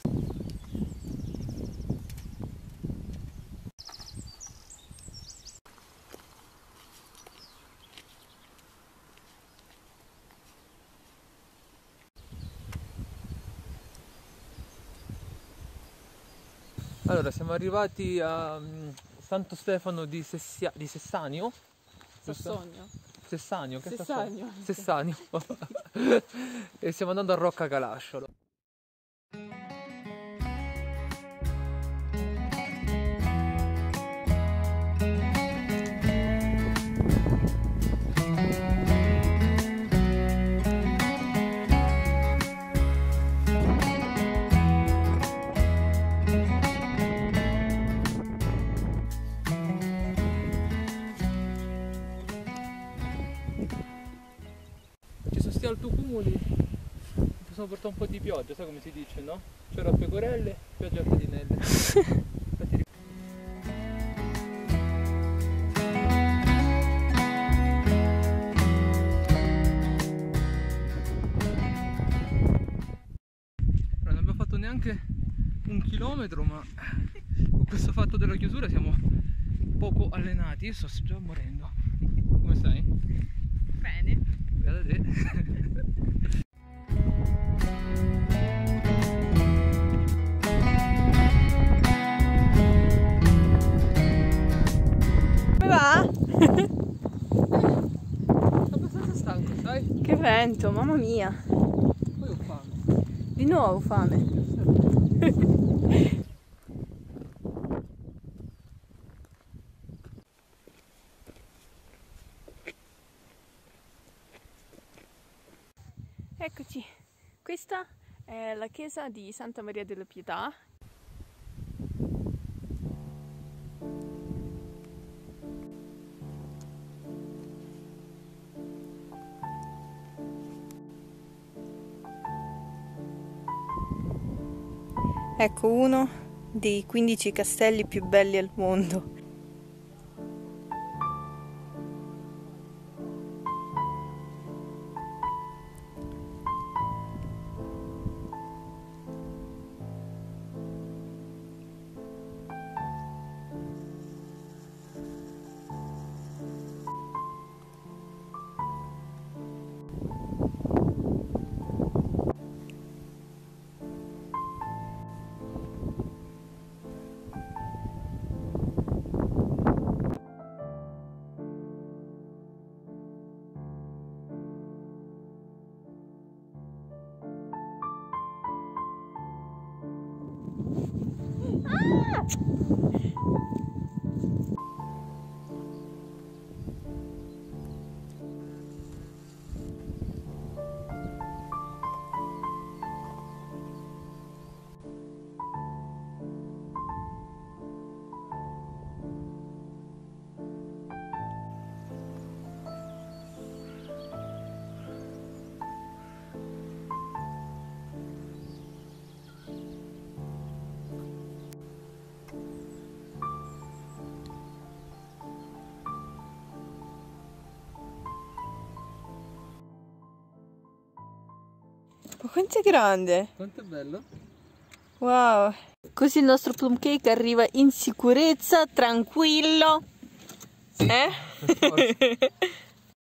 Allora, siamo arrivati a Santo Stefano di Sessanio. Sassonia. Sessanio, che Sessanio. Sessanio. E stiamo andando a Rocca Calasciolo. Ci sono sti altocumuli, possiamo portare un po' di pioggia, sai come si dice, no? C'era pecorelle, pioggia a pedinelle. Infatti... Non abbiamo fatto neanche 1 chilometro, ma con questo fatto della chiusura siamo poco allenati. Io sto già morendo. Come stai? Bene. Guarda te. Come va? Sono abbastanza stanco, sai? Che vento, mamma mia. Poi ho fame. Di nuovo fame. Eccoci, questa è la chiesa di Santa Maria della Pietà. Ecco uno dei 15 castelli più belli al mondo. Ma quanto è grande! Quanto è bello? Wow! Così il nostro plum cake arriva in sicurezza, tranquillo. Sì, Eh?